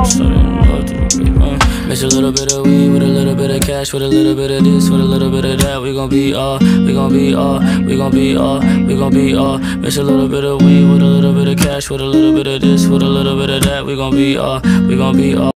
started in love through the grapevine. Mix a little bit of weed with a little bit of cash, with a little bit of this, with a little bit of that. We gon' be all, we gon' be all, we gon' be all, we gon' be all. Mix a little bit of weed with a little bit of cash, with a little bit of this, with a little bit of that. We gon' be all, we gon' be all.